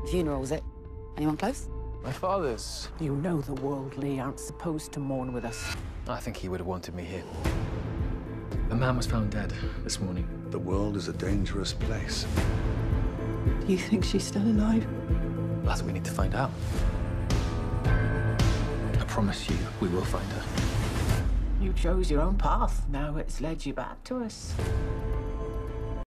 Funeral, was it? Anyone close? My father's. You know the worldly aren't supposed to mourn with us. I think he would have wanted me here. A man was found dead this morning. The world is a dangerous place. Do you think she's still alive? That's what we need to find out. I promise you, we will find her. You chose your own path. Now it's led you back to us.